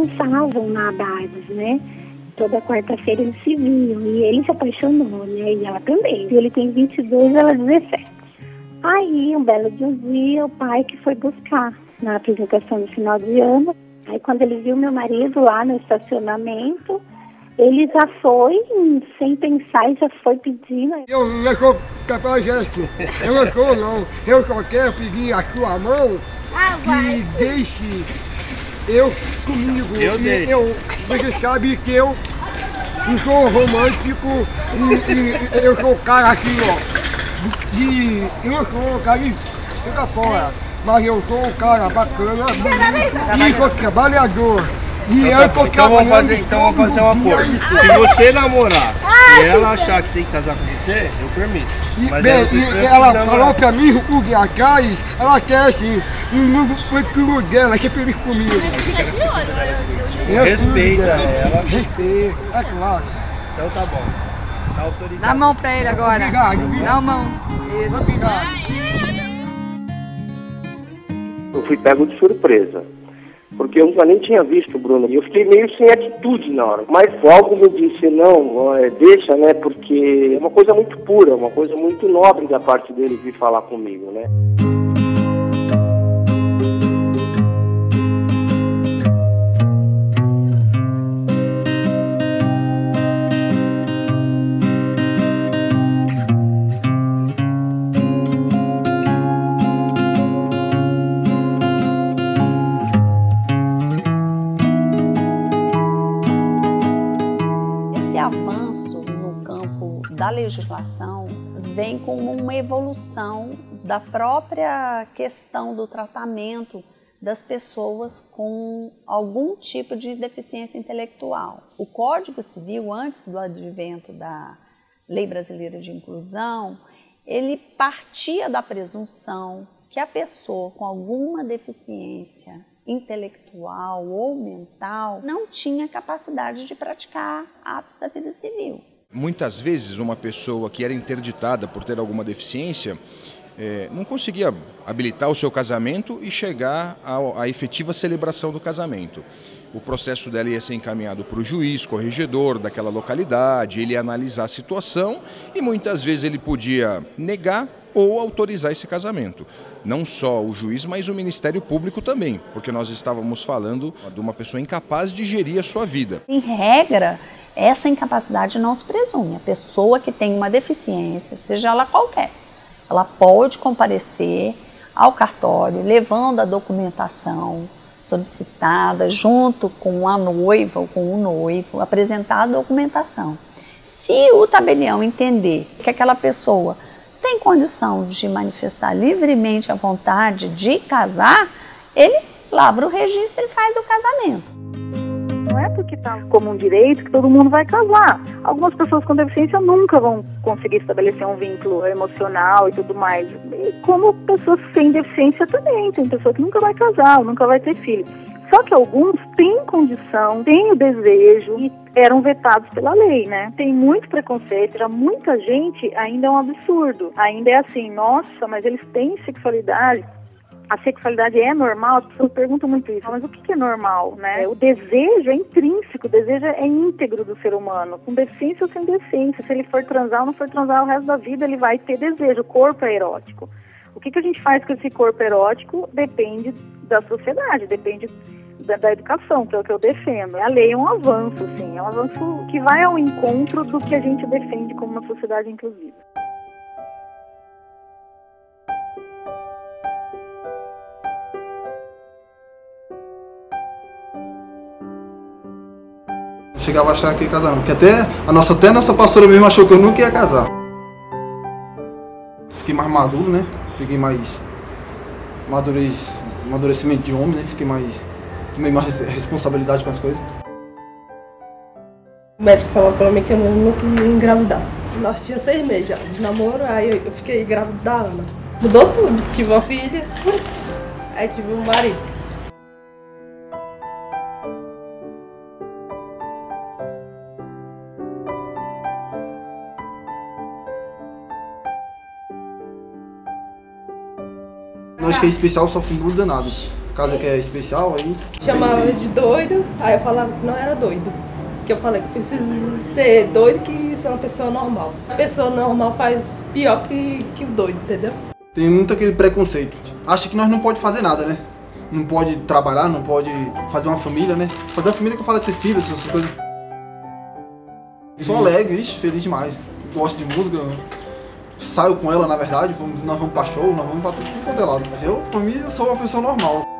dançavam na Abades, né? Toda quarta-feira eles se viam e ele se apaixonou, né? E ela também. Ele tem 22, ela 17. Aí, um belo dia, o pai que foi buscar na apresentação do final de ano. Aí, quando ele viu meu marido lá no estacionamento, ele já foi, sem pensar, e já foi pedindo. Eu não sou cafajeste, eu não sou não. Eu só quero pedir a sua mão e deixe eu comigo. Você sabe que eu não sou romântico e eu sou um cara assim, ó. Eu não sou um cara que fica fora, mas eu sou um cara bacana e sou trabalhador. Então vamos fazer um acordo. Se você namorar e ela achar que tem que casar com você, eu permito. Mas ela falou pra mim, o dia atrás, ela quer assim, não foi tudo dela, quer feliz comigo. Respeita ela. Respeita, é claro. Então tá bom. Tá autorizado. Dá a mão pra ele agora. Obrigado. Dá a mão. Isso. Obrigado. Eu fui pego de surpresa, porque eu nunca nem tinha visto o Bruno. E eu fiquei meio sem atitude na hora. Mas algo me disse, não, deixa, né? Porque é uma coisa muito pura, uma coisa muito nobre da parte dele vir falar comigo, né? Esse avanço no campo da legislação vem como uma evolução da própria questão do tratamento das pessoas com algum tipo de deficiência intelectual. O Código Civil, antes do advento da Lei Brasileira de Inclusão, ele partia da presunção que a pessoa com alguma deficiência intelectual ou mental não tinha capacidade de praticar atos da vida civil. Muitas vezes uma pessoa que era interditada por ter alguma deficiência não conseguia habilitar o seu casamento e chegar à efetiva celebração do casamento. O processo dela ia ser encaminhado para o juiz corregedor daquela localidade, ele ia analisar a situação e muitas vezes ele podia negar ou autorizar esse casamento. Não só o juiz, mas o Ministério Público também, porque nós estávamos falando de uma pessoa incapaz de gerir a sua vida. Em regra, essa incapacidade não se presume. A pessoa que tem uma deficiência, seja ela qualquer, ela pode comparecer ao cartório levando a documentação solicitada junto com a noiva ou com o noivo, apresentar a documentação. Se o tabelião entender que aquela pessoa tem condição de manifestar livremente a vontade de casar, ele lavra o registro e faz o casamento. Não é porque está como um direito que todo mundo vai casar. Algumas pessoas com deficiência nunca vão conseguir estabelecer um vínculo emocional e tudo mais. E como pessoas sem deficiência também. Tem pessoa que nunca vai casar, nunca vai ter filho. Só que alguns têm condição, têm o desejo e eram vetados pela lei, né? Tem muito preconceito, já muita gente ainda é um absurdo. Ainda é assim, nossa, mas eles têm sexualidade. A sexualidade é normal? As pessoas perguntam muito isso, mas o que é normal, né? O desejo é intrínseco, o desejo é íntegro do ser humano, com deficiência ou sem deficiência. Se ele for transar ou não for transar o resto da vida, ele vai ter desejo, o corpo é erótico. O que a gente faz com esse corpo erótico depende da sociedade, depende da educação, que é o que eu defendo. A lei é um avanço, sim, é um avanço que vai ao encontro do que a gente defende como uma sociedade inclusiva. Eu chegava a achar que ia casar, porque até a nossa pastora mesmo achou que eu nunca ia casar. Fiquei mais maduro, né? Peguei mais amadurecimento de homem, né? Tomei mais responsabilidade com as coisas. O médico falou pra mim que eu nunca ia engravidar. Nós tínhamos 6 meses já de namoro, aí eu fiquei grávida da Ana. Mudou tudo, tive uma filha, aí tive um marido. Nós que é especial sofre um duro danado. casa que é especial, aí... Chamava de doido, aí eu falava que não era doido. Que eu falei que preciso ser doido que ser uma pessoa normal. A pessoa normal faz pior que o doido, entendeu? Tem muito aquele preconceito. Acha que nós não pode fazer nada, né? Não pode trabalhar, não pode fazer uma família, né? Fazer uma família que eu falo é ter filhos, essas coisas. Sou alegre, ixi, feliz demais. Gosto de música, saio com ela, na verdade, nós vamos pra show, nós vamos pra tudo quanto é lado. Mas eu, pra mim, eu sou uma pessoa normal.